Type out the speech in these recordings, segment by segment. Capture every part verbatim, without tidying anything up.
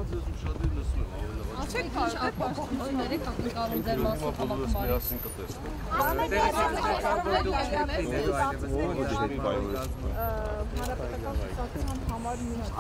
ձեզ ուշադիր լսում եմ, ավելի Ասեք փոխություններ եք ակնկալում ձեր մասով հավաքում արի։ Միասին կտեսնենք։ Հանրապետական կուսակցության համար միշտ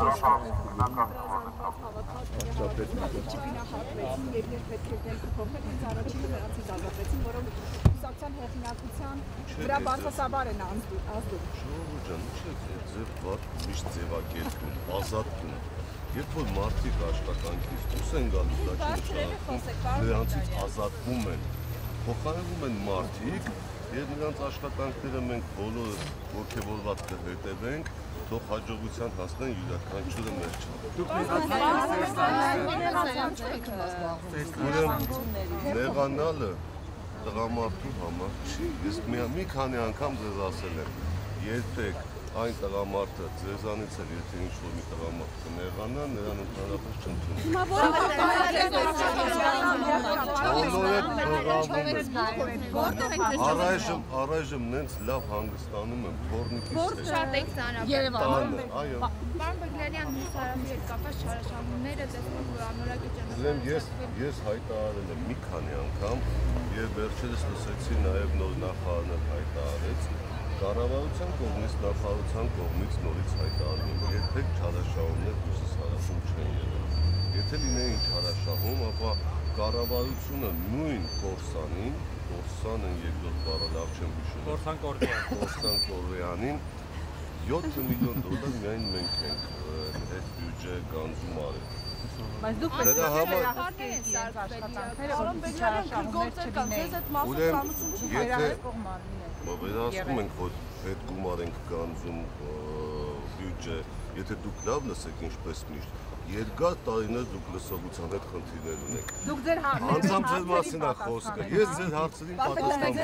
չգնահատվեցին եւ երբ պետք է դել փոխել, ինձ առաջինը նրանցից ազատվեցին, որոնք կուսակցության հեղինակության վրա բացասաբար են ազդում։ Ժողովուրդ ջան, ինչ եք ձեր վատ միշտ ձևակերպում, ազատում։ Երբ որ մարդիկ աշխատանքից դուրս են գալիս, դա չի նշանակում նրանցից ազատվում են, փոխարինվում են մարդիկ եւ նրանց աշխատանքները մենք բոլորը ողջավորված կհետևենք, թող հաջողության հասնեն յուրաքանչյուրը մեր չափ։ Նեղանալը տղամարդու համար չի, ես մի քանի անգամ ձեզ ասել եմ, երբեք այն տղամարդը ձեզանից էլ եթե ինչ-որ մի տղամարդ կնեղանա, նրան ընդհանրապես չընդունում։ Առայժմ, առայժմ նենց լավ հանգստանում եմ, թորնիկիս Որ շատ եք ծանրապետում։ Երևանում։ Այո։ Պարոն Բեգլարյան, մյուս հարավի հետ կապված չարաշահումները տեսնում որ անորակ է Ուրեմն ես ես հայտարարել եմ մի քանի անգամ եւ վերջերս լսեցի նաեւ նոր նախարարը հայտարարեց Կառավարության կողմից նախարարության կողմից նորից հայտարարում երբեք չարաշահումներ դուրս հարավում չեն եղել։ Եթե լինեին չարաշահում, ապա կառավարությունը նույն Կորսանին, Կորսանը երկրորդ բառը լավ չեմ հիշում։ Կորսան Կորվեյան, Կորսան Կորվեյանին յոթ միլիոն դոլար միայն մենք ենք այդ բյուջե գանձում արել։ Բայց դուք դրա համար Պարոն Բեգլարյան, գործեր կան, ձեզ այդ մասով ծանոթություն չի վերահսկող մարմին է։ Վերահսկում ենք, որ այդ գումար ենք գանձում բյուջե, եթե դուք լավ լսեք ինչպես միշտ, երկար տարիներ դուք լսողության հետ խնդիրներ ունեք։ Դուք ձեր Անձամբ ձեր մասին է խոսքը, ես ձեր հարցերին պատասխան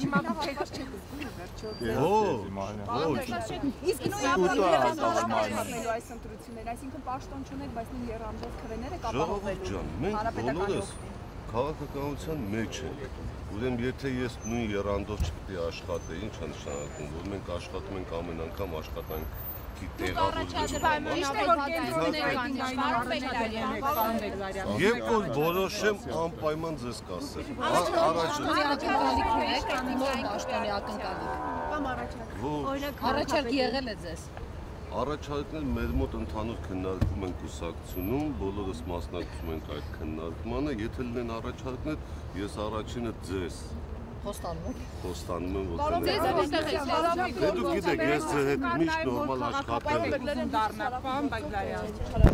Իսկ նույն ապահովելու այս ընտրությունները, այսինքն պաշտոն չունեք, բայց նույն եռանդով քվեները կապահովելու։ Ժողովուրդ ջան, մենք բոլորս քաղաքականության մեջ ենք։ Ուրեմն եթե ես նույն եռանդով չպետք է աշխատեի, ինչ է նշանակում, որ մենք աշխատում ենք ամեն անգամ աշխատանքի տեղավորելու։ Երբ որ որոշեմ անպայման ձեզ կասեմ։ Առաջարկ եղել է ձեզ։ Առաջարկներ մեր մոտ ընդհանուր քննարկում են կուսակցությունում, բոլորս մասնակցում ենք այդ քննարկմանը, եթե լինեն առաջարկներ, ես առաջինը ձեզ Խոստանում եք։ Խոստանում եմ, որ Ձեզ որտեղ եք Դե դուք գիտեք, ես ձեր հետ միշտ նորմալ աշխատել եմ։ Պարոն Բեգլարյան։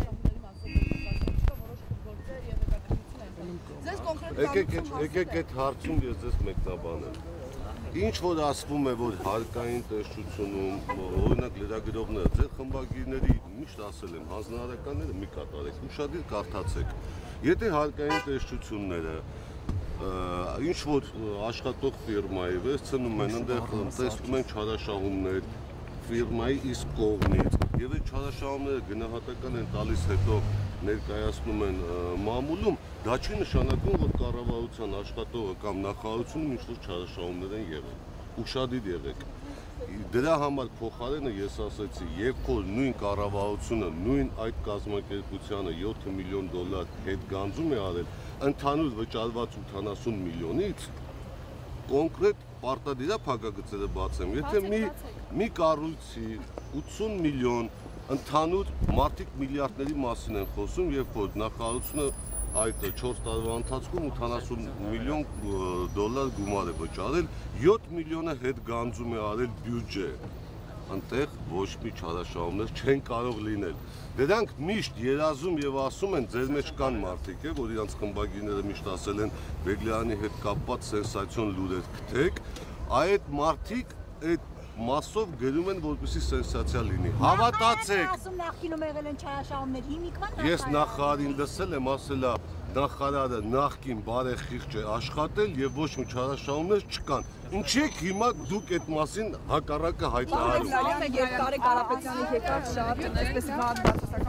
Եկեք այդ հարցում ես ձեզ մեկնաբանեմ։ Ինչ որ ասվում է, որ հարկային տեսչությունում, օրինակ լրագրողները, ձեր խմբագիրների միշտ ասել եմ, հանձնարարականները մի կատարեք, ուշադիր կարդացեք։ Եթե հարկային տեսչությունները ինչ որ աշխատող ֆիրմայի վերցնում են, այնտեղ տեսնում են չարաշահումներ ֆիրմայի իսկ կողմից, եւ այդ չարաշահումները գնահատական են տալիս հետո ներկայացնում են մամուլում, դա չի նշանակում, որ կառավարության աշխատողը կամ նախարարությունում ինչ-որ չարաշահումներ են եղել։ Ուշադիր եղեք։ Դրա համար փոխարենը ես ասացի, երբ որ նույն կառավարությունը, նույն այդ կազմակերպությանը յոթ միլիոն դոլար հետ գանձում է արել, ընդհանուր վճարված ութանասուն միլիոնից կոնկրետ պարտադիր փակագծերը բացեմ։ Եթե մի մի կառույցի ութսուն միլիոն ընդհանուր մարդիկ միլիարդների մասին են խոսում, երբ որ նախարարությունը այդ չորս տարվա ընթացքում ութանասուն միլիոն դոլար գումար է վճարել, յոթ միլիոնը հետ գանձում է արել բյուջե։ Այնտեղ ոչ մի չարաշահումներ չեն կարող լինել։ Դրանք միշտ երազում եւ ասում են, ձեր մեջ կան մարդիկ, որ իրանց խմբագիրները միշտ ասել են Բեգլարյանի հետ կապված սենսացիոն լուրեր գտեք, այդ մարդիկ այդ մասով գրում են, որպեսզի սենսացիա լինի։ Հավատացեք։ Ասում նախկինում եղել են չարաշահումներ, հիմիկվան Ես նախարարին լսել եմ, ասել է նախարարը նախկին բարեխիղճ է աշխատել եւ ոչ մի չարաշահումներ չկան։ Ինչի՞ եք հիմա դուք այդ մասին հակառակը հայտարարում։ Երկարե Կարապետյանի եկած շատ այսպես վատ